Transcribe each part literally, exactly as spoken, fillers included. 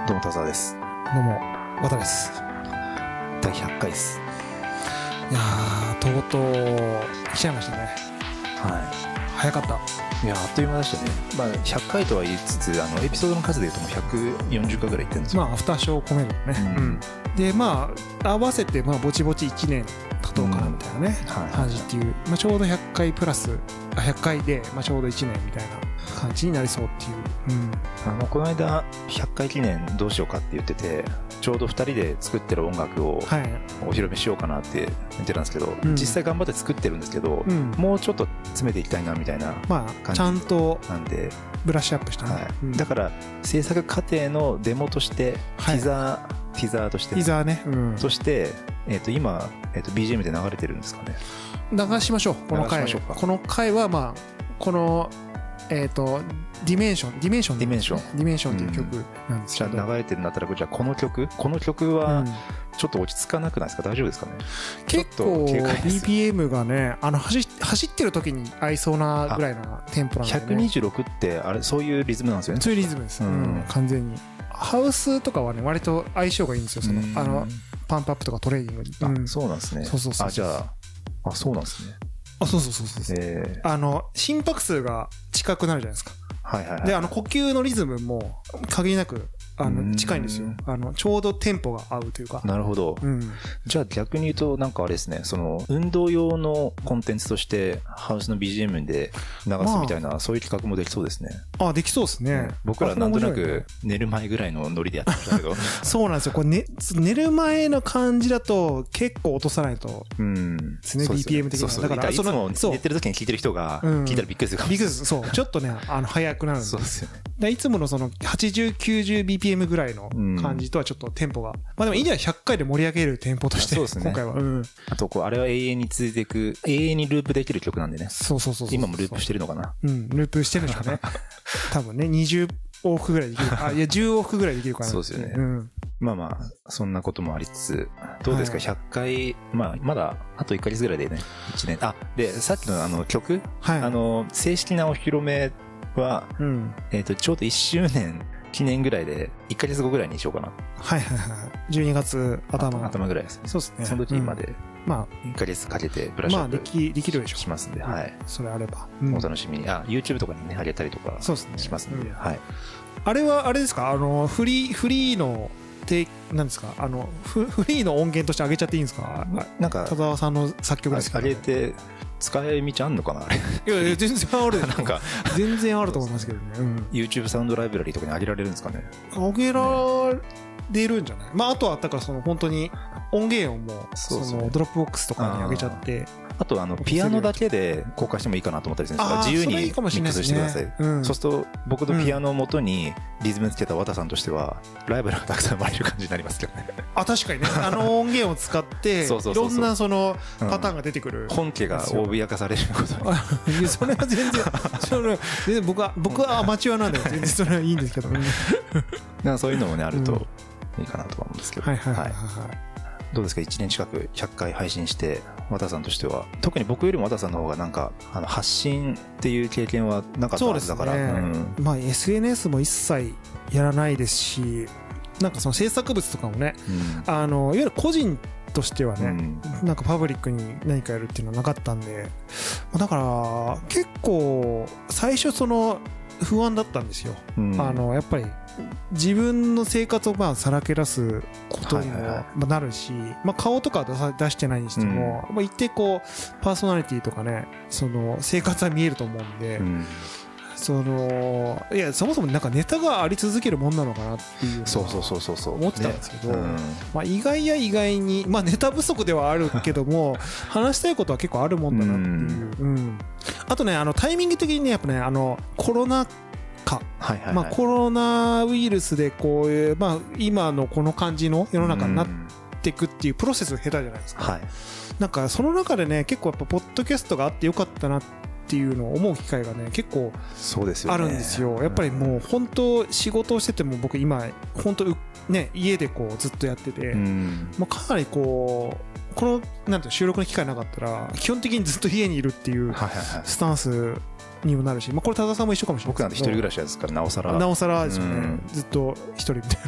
どうも田沢です。 どうも渡です。 だいひゃっかいです。 いやーとうとう来ちゃいましたね。 は早かった。 い。いやあっという間でしたね。まあひゃっかいとは言いつつ、あのエピソードの数でいうともうひゃくよんじゅっかいぐらいいってるんですよ。 まあアフターショー込めるとね、 うんうん、でまあ合わせてまあぼちぼちいちねん経とうかなみたいなね、 はい感じっていう、まあ、ちょうどひゃっかいプラスあひゃっかいで、まあ、ちょうどいちねんみたいな感じになりそうっていう、うん、 あのこの間ひゃっかい記念どうしようかって言ってて、ちょうどふたりで作ってる音楽をはいお披露目しようかなって言ってたんですけど、 うん実際頑張って作ってるんですけど、 うんもうちょっと詰めていきたいなみたいなまあ感じちゃんとなんで、 ブラッシュアップしたね、 はいうん、 だから制作過程のデモとしてテはいィザー、ティザーとしてティザーね、うん、 そして、えー、と今、えー、と ビージーエム で流れてるんですかね。 流しましょうこの回流しましょうか。 この回はまあこのえっ、とディメンションディメンションディメンションディメンションっていう曲なんですけど、 じゃあ流れてるんだったら、じゃあこの曲この曲はちょっと落ち着かなくないですか？大丈夫ですかね？ 結構 ビーピーエム がねあの走走ってる時に合いそうなぐらいなテンポなんでね。 ひゃくにじゅうろくってあれそういうリズムなんですよね。 そういうリズムです、うん、完全にハウスとかはね割と相性がいいんですよ。そのあのパンプアップとかトレーニングに、 うん、あそうなんですね。 そうそうそう。 あじゃああそうなんですね。 あそうそうそうそう、えー、あの心拍数が近くなるじゃないですか。 はいはいはい、 であの呼吸のリズムも限りなくあの近いんですよ。あのちょうどテンポが合うというか。 なるほど、うん、じゃあ逆に言うとなんかあれですね、その運動用のコンテンツとしてハウスの ビージーエム で流すみたいな、まあ、そういう企画もできそうですね。 あできそうですね、うん、 僕らなんとなく寝る前ぐらいのノリでやってましたけどそうなんですよ。これ、ね、寝る前の感じだと結構落とさないとですね、 ビーピーエム 的には。 だからいつも寝てる時に聞いてる人が聞いたらびっくりするかもしれない、うん、びっくりする。 そうちょっとねあの早くなるんで。 そうですよね。いつものそのはちじゅう、きゅうじゅうビーピーエム ぐらいの感じとはちょっとテンポが、まあでもいいんじゃない？ひゃっかいで盛り上げるテンポとして、そうですね、今回は、うん、あとこうあれは永遠に続いていく、永遠にループできる曲なんでね。 そうそうそうそう。 今もループしてるのかな。 うん、ループしてるんでしょうね。多分ね、にじゅう往復ぐらいできる。あ、いやじゅう往復ぐらいできるかな。 そうですよね。 うん、 まあまあそんなこともありつつ、どうですか、はい、ひゃっかい、まあまだあといっかげつぐらいでね、いちねん。あでさっきのあの曲、はい、あの正式なお披露目は、うん、えっとちょうどいっしゅうねん記念ぐらいでいっかげつごぐらいにしようかな。 はいはいはい。じゅうにがつ頭頭ぐらいですね。 そうですね。 その時まで、うん、 まあいっかげつかけてブラッシュアップ、まあ、できできるでしょしますんで、はい。 それあれば、 うん、お楽しみに。あ YouTube とかにね上げたりとかしますんで、 うん、 はい。 あれはあれですか、あのフリーフリーのてなんですか、あのフフリーの音源として上げちゃっていいんですか？なんか田沢さんの作曲ですか、 ね、上げて使い道あんのかな。 いやいや全然ある。なんか全然あると思いますけどね。うん、 YouTube サウンドライブラリーとかに上げられるんですかね。 上げられるんじゃない？まああとはだからその本当に音源をもうそのドロップボックスとかに上げちゃって。あとあのピアノだけで公開してもいいかなと思ったりするんですが、自由にミックスしてください。うん、そうすると僕のピアノを元にリズムつけた和田さんとしてはライブラがたくさん生まれる感じになりますけどね。 あ確かにね、あの音源を使っていろんなそのパターンが出てくる、うん、 本家が脅かされることいやそれは全然それ全然僕は僕はアマチュアなんで全然それはいいんですけど、 なんかそういうのもねあるといいかなとは思うんですけど。 はいはいはいはい。 どうですか、いちねん近くひゃっかい配信して和田さんとしては。特に僕よりも和田さんの方がなんかあの発信っていう経験はなかったはずだから。そうですね、 うん、まあ エスエヌエス も一切やらないですし、なんかその制作物とかもね、うん、あのいわゆる個人としてはね、うん、なんかパブリックに何かやるっていうのはなかったんで、だから結構最初その不安だったんですよ、うん、あのやっぱり自分の生活をまあさらけ出すことにもなるし、まあ顔とかは出してないにしても、まあ一定こうパーソナリティとかね、その生活は見えると思うんで、そのいやそもそもなんかネタがあり続けるもんなのかなっていう思ってたんですけど、まあ意外や意外にまあネタ不足ではあるけども話したいことは結構あるもんだなっていう。あとね、あのタイミング的にねやっぱね、あのコロナか、はいはいはい、まあ、コロナウイルスでこういう、まあ、今のこの感じの世の中になっていくっていうプロセスが下手じゃないですか、はい、なんかその中でね結構やっぱポッドキャストがあってよかったなっていうのを思う機会がね結構あるんですよ。やっぱりもう本当仕事をしてても僕今本当ね家でこうずっとやってて、まあ、かなりこうこのなんて収録の機会なかったら基本的にずっと家にいるっていうスタンスにもなるし、まあ、これ多田さんも一緒かもしれない。 僕なんて一人暮らしですからなおさらなおさらですよね、うん、ずっと一人みたいな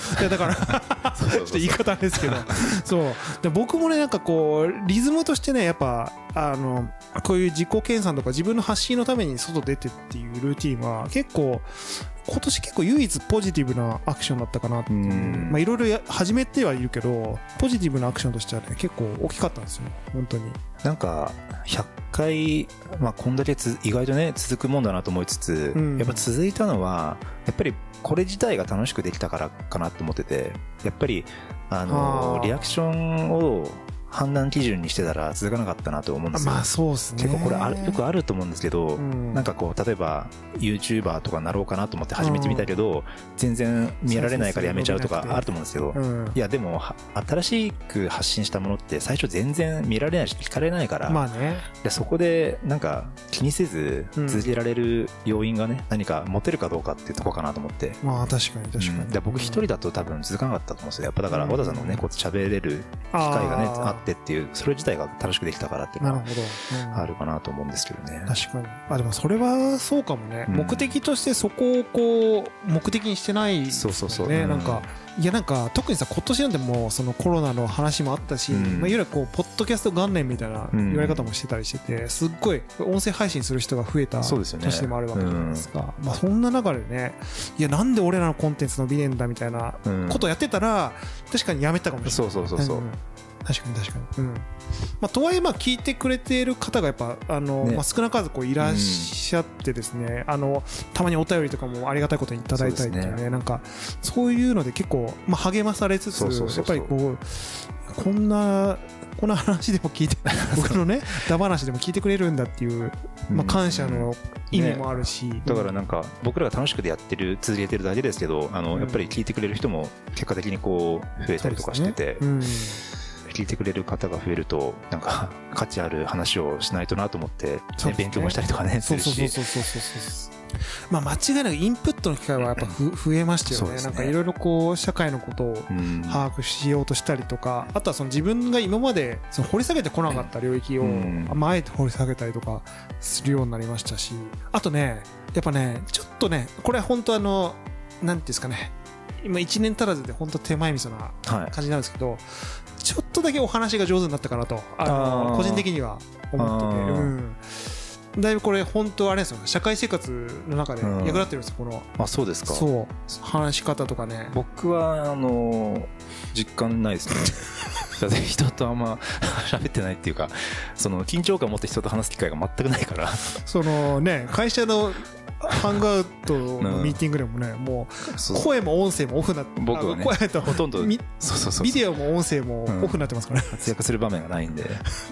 いやだからちょっと言い方ですけどそうで僕もねなんかこうリズムとしてねやっぱあのこういう自己研鑽とか自分の発信のために外出てっていうルーティンは結構今年結構唯一ポジティブなアクションだったかなっていうまあいろいろ始めてはいるけどポジティブなアクションとしてはね結構大きかったんですよ本当に。 なんかひゃっかい、まあ、こんだけつ意外とね続くもんだなと思いつつ、うん、やっぱ続いたのはやっぱりこれ自体が楽しくできたからかなと思っててやっぱりあのリアクションを判断基準にしてたら続かなかったなと思うんですよ。 まあそうですね。 結構これあるよくあると思うんですけど、うん、なんかこう例えば YouTuber とかなろうかなと思って始めてみたけど、うん、全然見られないからやめちゃうとかあると思うんですけど、うん、いやでも新しく発信したものって最初全然見られないし聞かれないから、 まあね、 でそこでなんか気にせず続けられる要因がね、何か持てるかどうかっていうところかなと思って。 まあ確かに確かに。うん、 で僕一人だと多分続かなかったと思うんですよ。やっぱだから和田さんのねこう喋れる機会がねあってっていうそれ自体が楽しくできたからっていうのはあるかなと思うんですけどね。 確かに。あでもそれはそうかもね。うん、目的としてそこをこう目的にしてないですよね。そうそうそう。なんかいやなんか特にさ今年なんてもうそのコロナの話もあったし、うん、まあいわゆるこうポッドキャスト元年みたいな言われ方もしてたりしてて、すっごい音声配信する人が増えた年でもあるわけじゃないですか。うん、まあそんな中でね、いやなんで俺らのコンテンツ伸びねえんだみたいなことをやってたら確かにやめたかもしれない。 そうそうそうそう。うん、 確かに確かに。うん。まあ、とはいえまあ聞いてくれている方がやっぱあの、ねまあ、少なからずこういらっしゃってですね、うん、あのたまにお便りとかもありがたいことにいただいたりとか ね, ねなんかそういうので結構、まあ、励まされつつそうそうそうそうやっぱりこうこんなこの話でも聞いて僕のねダ話でも聞いてくれるんだっていう、まあ、感謝の意味もあるし、 ね、だからなんか僕らが楽しくでやってる続けてるだけですけどあの、うん、やっぱり聞いてくれる人も結果的にこう増えたりとかしてて。聞いてくれる方が増えるとなんか価値ある話をしないとなと思って、ねね、勉強もしたりとかねするし、そうそうそうそうそうまあ間違いなくインプットの機会はやっぱふ増えましたよね。ねなんかいろいろこう社会のことを把握しようとしたりとか、あとはその自分が今までその掘り下げてこなかった領域をあえて掘り下げたりとかするようになりましたし、あとねやっぱねちょっとねこれは本当あのなんていうんですかね今いちねん足らずで本当手前味噌な感じなんですけど、はいちょっとだけお話が上手になったかなとあの個人的には思ってて、うん、だいぶこれ本当あれですよね社会生活の中で役立ってるんですよこのあそうですかそう話し方とかね僕はあの実感ないですねだって人とあんま喋ってないっていうかその緊張感を持って人と話す機会が全くないからそのね会社のハングアウトのミーティングでもね、もう声も音声もオフになって僕はね声とほとんどビデオも音声もオフになってますからね、 うん、活躍する場面がないんで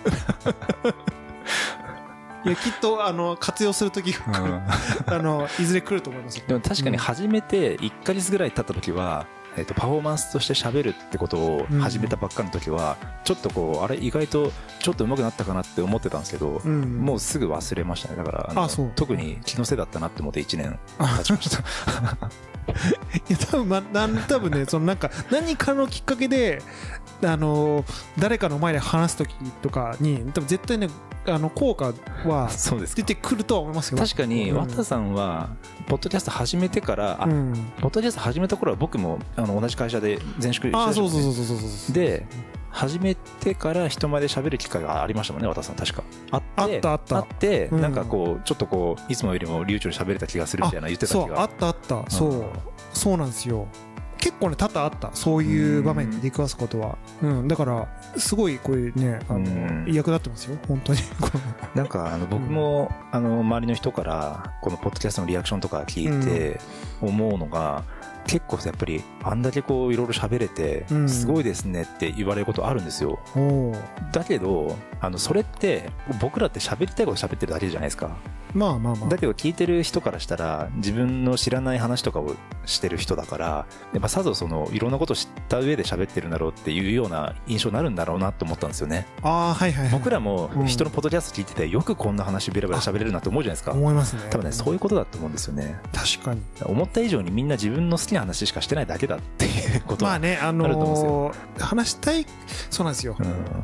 いやきっとあの活用する時が、うん、あのいずれ来ると思いますよ。 でも確かに初めていっかげつぐらい経った時はえー、とパフォーマンスとして喋るってことを始めたばっかの時はちょっとこうあれ意外とちょっと上手くなったかなって思ってたんですけど、うん、もうすぐ忘れましたね。だからあのあ特に気のせいだったなって思っていちねん経ちましたいや多分、ま、なん多分ねそのなんか何かのきっかけであの誰かの前で話す時とかに多分絶対ねあの効果は出てくるとは思いますよ。 確かに和田さんはポッドキャスト始めてから、うん、ポッドキャスト始めた頃は僕もあの同じ会社で前職してたじゃないですか。で始めてから人前で喋る機会がありましたもんね和田さん確かあってあったあったあって、うん、なんかこうちょっとこういつもよりも流暢に喋れた気がするみたいな言ってた気がそうあったあった、うん、そうそうなんですよ。結構ね多々あったそういう場面に出くわすことは、うん、だからすごいこれねあの役立ってますよ本当になんかあの僕も、うん、あの周りの人からこのポッドキャストのリアクションとか聞いて思うのが、うん、結構やっぱりあんだけこういろいろ喋れてすごいですねって言われることあるんですよ、うん、だけどあのそれって僕らって喋りたいこと喋ってるだけじゃないですか。 まあまあまあだけど聞いてる人からしたら自分の知らない話とかをしてる人だからやっぱさぞそのいろんなことを知った上で喋ってるんだろうっていうような印象になるんだろうなと思ったんですよね。 あ、はいはいはい、 僕らも人のポッドキャスト聞いててよくこんな話ベラベラ喋れるなって思うじゃないですか。 思いますね。 多分ねそういうことだと思うんですよね。 確かに思った以上にみんな自分の好きな話しかしてないだけだっていうことはまあねあのー、話したいそうなんですよ、うん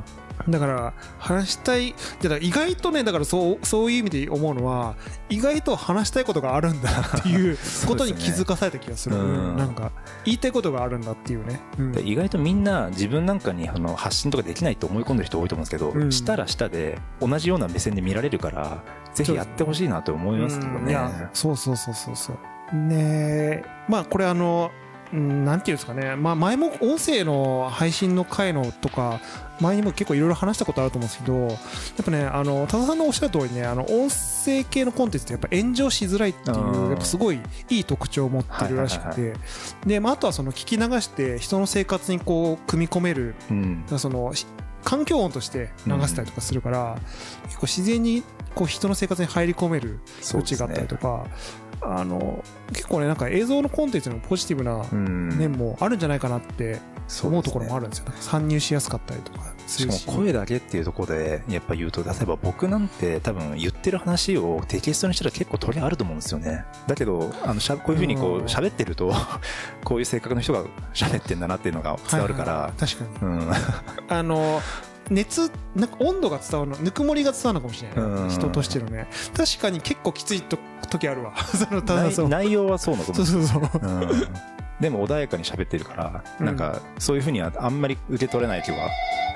だから話したい、だから意外とね、だからそうそういう意味で思うのは、意外と話したいことがあるんだっていうことに気づかされた気がする。うん、なんか言いたいことがあるんだっていうね。うん、 意外とみんな自分なんかにあの発信とかできないと思い込んでる人多いと思うんですけど、うん、したらしたで同じような目線で見られるから、ぜひやってほしいなと思いますけどね。うん、いや、 そうそうそうそうそうね。まあこれあの。なんていうんですかね、まあ、前も音声の配信の回のとか前にも結構いろいろ話したことあると思うんですけど、やっぱね、あの多田さんのおっしゃる通りね、あの音声系のコンテンツってやっぱ炎上しづらいっていうやっぱすごいいい特徴を持ってるらしくて、で、まあ、あとはその聞き流して人の生活にこう組み込める、うん、その環境音として流したりとかするから、うん、結構自然にこう人の生活に入り込める余地があったりとか。あの結構ね、なんか映像のコンテンツのポジティブな面もあるんじゃないかなって思うところもあるんですよ。参入しやすかったりとかするし、しかも声だけっていうところでやっぱ言うと、例えば僕なんて多分言ってる話をテキストにしたら結構取りあると思うんですよね。だけどあのしゃこういうふうにこう喋ってるとこういう性格の人が喋ってんだなっていうのが伝わるから、はいはい、 確かに、うん、あの熱なんか温度が伝わるの、ぬくもりが伝わるのかもしれない、うん、人としてのね。確かに結構きついと時あるわそのただそう内容はそうなと思う。 そうそうそう、うん、 でも穏やかに喋ってるから、うん、なんかそういうふうにはあんまり受け取れないというか。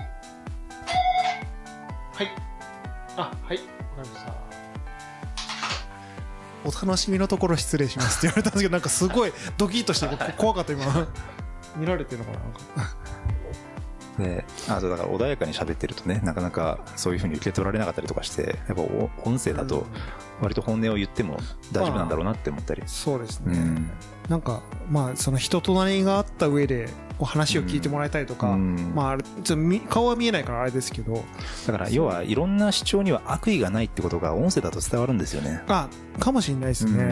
はい、あ、はい、わかりました。お楽しみのところ失礼しますって言われたんですけど、なんかすごいドキッとして怖かった今見られてるのかな、なんかで、あとだから穏やかに喋ってるとね、なかなかそういう風に受け取られなかったりとかして、やっぱ音声だと割と本音を言っても大丈夫なんだろうなって思ったり、まあ、 そうですね、うん、なんかまあその人となりがあった上でこう話を聞いてもらいたいとか、うん、まあちょっと顔は見えないからあれですけど、 だから要はいろんな主張には悪意がないってことが音声だと伝わるんですよね。 あ、かもしれないですね。うん、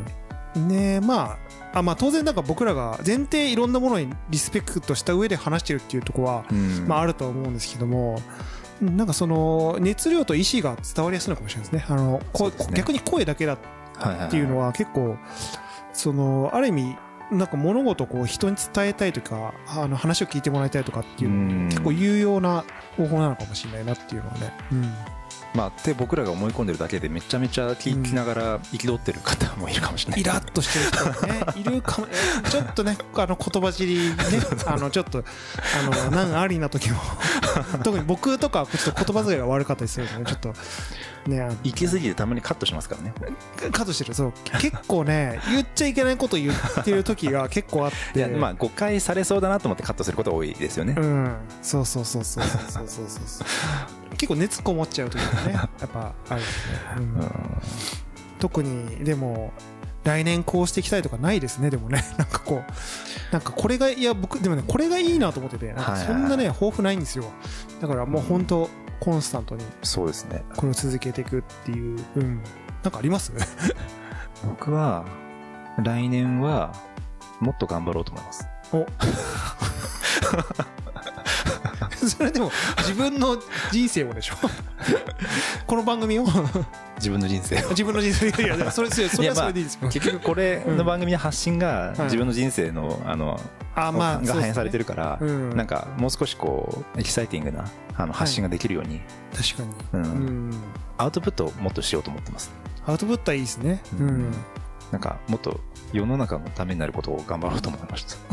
うん、ねえ、まああ、まあ、当然なんか僕らが前提いろんなものにリスペクトした上で話してるっていうところは、まあ、あると思うんですけども、なんかその熱量と意思が伝わりやすいのかもしれないですね。あのこう逆に声だけだっていうのは結構そのある意味なんか物事をこう人に伝えたいとか、あの話を聞いてもらいたいとかっていうのに結構有用な方法なのかもしれないなっていうのはね。うん、 まあ、って僕らが思い込んでるだけでめちゃめちゃ聞きながら憤ってる方もいるかもしれない、 イラッとしてる人がねいるかも。ちょっとね、あの言葉尻ね、あのちょっとあの難ありな時も特に僕とかちょっと言葉遣いが悪かったりするので、ちょっとね、 行き過ぎてたまにカットしますからね。 カットしてる。そう、結構ね、言っちゃいけないこと言ってる時が結構あって、 いや、まあ誤解されそうだなと思ってカットすることが多いですよね。 うん、そうそうそうそうそうそうそうそう結構熱こもっちゃう時がねやっぱあるよね、うんうん、特にでも来年こうしていきたいとかないですね。でもね、なんかこうなんかこれが、いや僕でもねこれがいいなと思ってて、なんかそんなね豊富ないんですよ。だからもう本当コンスタントにそうですね、 これを続けていくっていう、うん、なんかあります僕は来年はもっと頑張ろうと思います。おそれでも自分の人生をでしょこの番組を自分の人生を自分の人生、いやいやそれそれそれはそれでいいですよ。 結局これの番組の発信が自分の人生のあのあまあが反映されてるから、なんかもう少しこうエキサイティングなあの発信ができるように、 確かに、 うん、アウトプットをもっとしようと思ってます。 アウトプットはいいですね。うん、 なんかもっと世の中のためになることを頑張ろうと思いました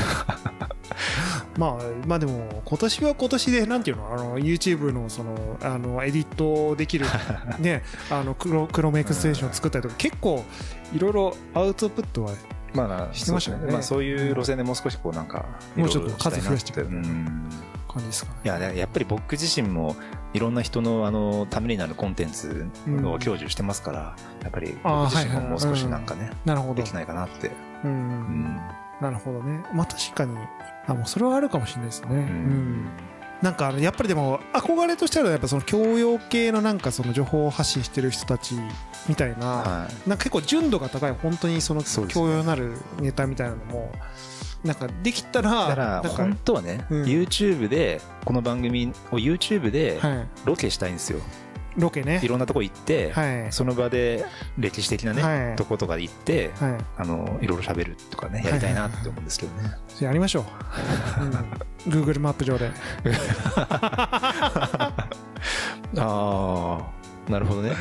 まあ、まあでも今年は今年でなんていうの、あの YouTube のそのあのエディットできるね、あのクロクロームエクステンションを作ったりとか結構いろいろアウトプットはまあしてましたよね。まあそういう路線でもう少しこうなんかもうちょっと数増やしていく感じですかね。 いややっぱり僕自身もいろんな人のあのためになるコンテンツを享受してますから、やっぱり僕自身ももう少しなんかねできないかなって。うんうん、 なるほどね。まあ確かに、あ、もうそれはあるかもしれないですね。うん、うん、なんかやっぱりでも憧れとしてはやっぱその教養系のなんかその情報発信してる人たちみたいな、はい、なんか結構純度が高い本当にその教養なるネタみたいなのもなんかできたら、 だから本当はね、うん、YouTube でこの番組を YouTube でロケしたいんですよ。 ロケね、 いろんなとこ行って、はい、その場で歴史的なね、はい、とことかで行って、はい、あのいろいろ喋るとかねやりたいなって思うんですけどね。 じゃあやりましょう、うん、Google マップ上でああなるほどね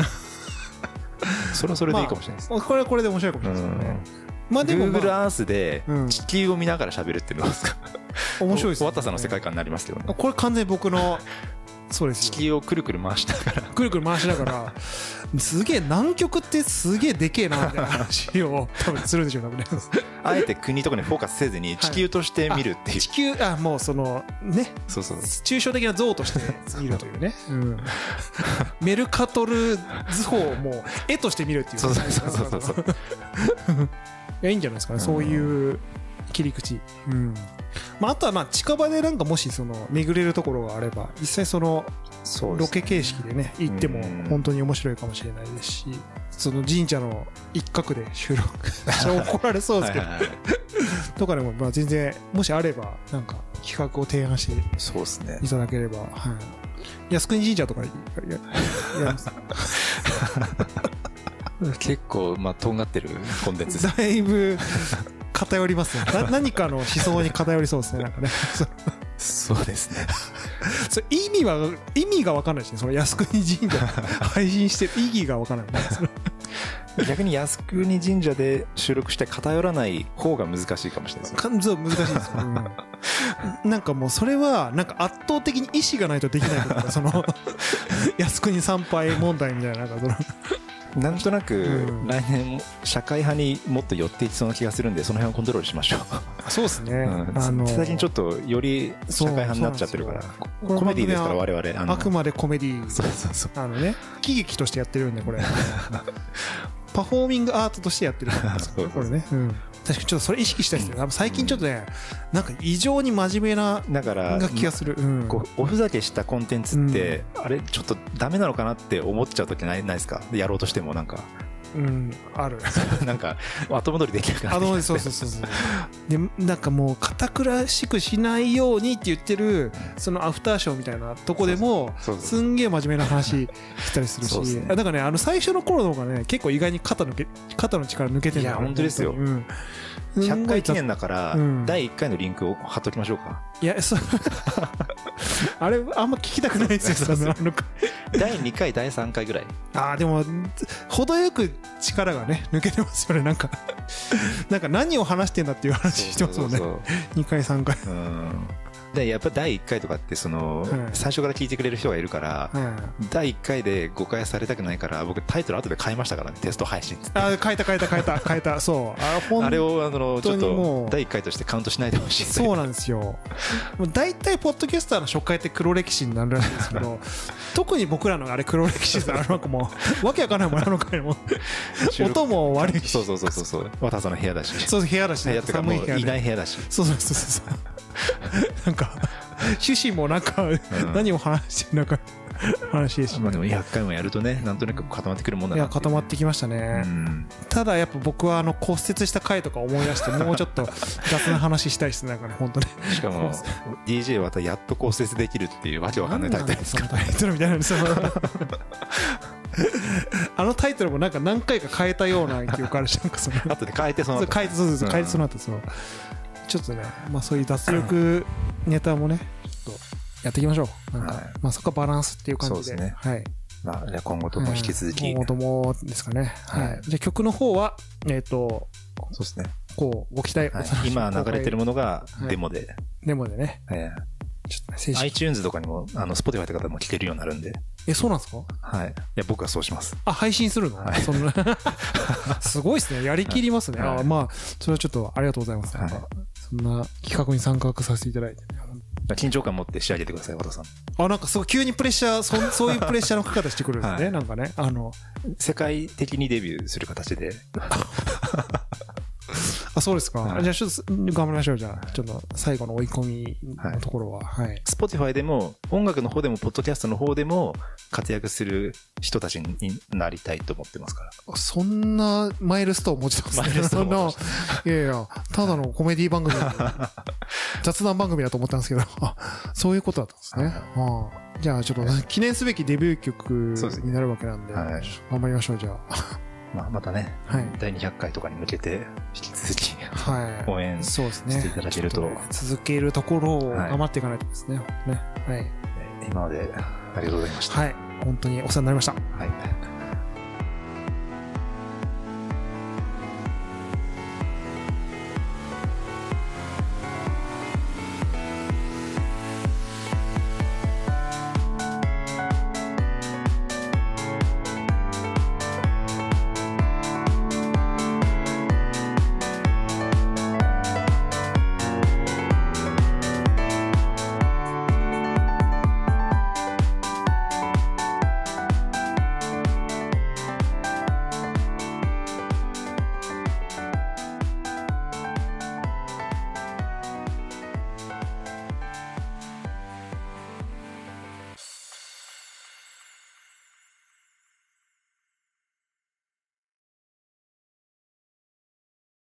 それはそれでいいかもしれないです、 まあ、これはこれで面白いかもしれないですね、うん、まあでも、まあ、 Google Earth で地球を見ながら喋るっていうのはですか、 うん、面白いですね。 渡さんの世界観になりますけどね。 これ完全に僕のそうですよ。 地球をくるくる回しながらくるくる回しながらすげえ南極ってすげえでけえなみたいな話を多分するんでしょうねあえて国とかにフォーカスせずに地球として見るっていう、はい、 地球あもうそのねそうそう抽象的な像として見るというね、うん、メルカトル図法をもう絵として見るっていう、 そうそうそうそうそういやいいんじゃないですかね、そういう切り口、うんまあ、あとはまあ近場でなんかもしその巡れるところがあれば実際そのロケ形式でね行っても本当に面白いかもしれないですし、その神社の一角で収録怒られそうですけどとかでもまあ全然もしあればなんか企画を提案していただければ、はい、靖国神社とか や, や, やります結構まあとんがってるコンテンツだいぶ偏りますね。な何かの思想に偏りそうですね。なんかね。 そうですね。 それ意味は意味が分かんないしね。その靖国神社配信してる意義が分からない。 逆に靖国神社で収録して偏らない方が難しいかもしれないですね。 そう難しいですよ、うん。なんかもうそれはなんか圧倒的に意志がないとできないとかその靖国参拝問題みたいななんかその。 なんとなく来年社会派にもっと寄っていきそうな気がするんでその辺をコントロールしましょう。 そうですね、 うん、あのー、最近ちょっとより社会派になっちゃってるからコメディですから我々あのあくまでコメディそうそうそうあのね喜劇としてやってるんでこれパフォーミングアートとしてやってるんですこれね、うん、確かにちょっとそれ意識したいですね。最近ちょっとねなんか異常に真面目なだから気がする、うん、 こうおふざけしたコンテンツって、うん、あれちょっとダメなのかなって思っちゃう時ないないですか。やろうとしてもなんかうんあるなんか後戻りできなくなって後戻りそうそうそうそうでなんかもう堅苦しくしないようにって言ってるそのアフターショーみたいなとこでもすんげえ真面目な話したりするし、ね、だからねあの最初の頃の方がね結構意外に肩抜け肩の力抜けてるんだよ。 いや本当ですよ、うん、ひゃっかい記念だからだいいっかいのリンクを貼っときましょうか。 いやそうあれあんま聞きたくないですよだいにかいだいさんかいぐらい。 ああでも程よく力がね抜けてますよね。なんかなんか何を話してんだっていう話してますもんね。そうそうそうにかいさんかいうんでやっぱだいいっかいとかってその、はい、最初から聞いてくれる人がいるから、はい、だいいっかいで誤解されたくないから僕タイトル後で変えましたからね。テスト配信ってあ変えた変えた変えた変えたそうあ, 本あれをあのちょっとだいいっかいとしてカウントしないでほしい。 そうなんですよ。もう大体ポッドキャスターの初回って黒歴史になるらしいんですけど特に僕らのあれ黒歴史であるのかもうわけわかんないもんあの回も音も悪いしそうそうそうそうそう渡さんの部屋だしそう部屋だし、ね、 寒い部屋でいない部屋だしそうそうそうそうなんか趣旨もなんか、うん、何を話してるのか話ですし、 まあでもひゃっかいもやるとねなんとなく固まってくるもんだな。 いや固まってきましたね、うん、ただやっぱ僕はあの骨折した回とか思い出してもうちょっと雑な話したいですね。なんかね本当ねしかも ディージェー はやっと骨折できるっていうわけわかんないタイトルですか。 タイトルみたいなあのタイトルもなんか何回か変えたような記憶あるしなんかその後で変えてその後変えてそうそう変えてその後そのちょっとねまあそういう脱力ネタもねちょっとやっていきましょう。なんか、はい、まあそこはバランスっていう感じで。 そうですね。 はい。 まあじゃあ今後とも引き続き。 今後ともですかね。はい。はい、じゃあ曲の方はえっ、ー、とそうですね。 こうご期待、 はい、今流れてるものがデモで。はい、 デモでね。 えーちょっとね、正式 iTunes とかにもあの Spotify って方も聴けるようになるんで。 えそうなんですか。 はい。いや僕はそうします。 あ配信するの。はい、そんなすごいですね。やりきりますね。はい、あまあそれはちょっとありがとうございます。はい、なんかそんな企画に参画させていただいて、ね。 緊張感持って仕上げてください和田さん。 あなんかすごい急にプレッシャー そ, そういうプレッシャーのかけ方してくるんですね、はい、なんかねあの世界的にデビューする形でああ、そうですか。はい、じゃあちょっと頑張りましょう。じゃあ、ちょっと最後の追い込みのところは。はい。 Spotify でも、音楽の方でも、ポッドキャストの方でも、活躍する人たちになりたいと思ってますから。 そんなマイルストーン持ちますね。マイルストーン持ちます。いやいや、ただのコメディ番組、雑談番組だと思ったんですけど、そういうことだったんですね。はあ、じゃあちょっと記念すべきデビュー曲になるわけなんで、はい、頑張りましょう、じゃあ。 まあ、またね、はい、だいにひゃっかいとかに向けて、引き続き、はい、応援していただけると。ね、 続けるところを頑張っていかないとですね。はい、ね、はい。 今までありがとうございました。 はい。本当にお世話になりました。 はい。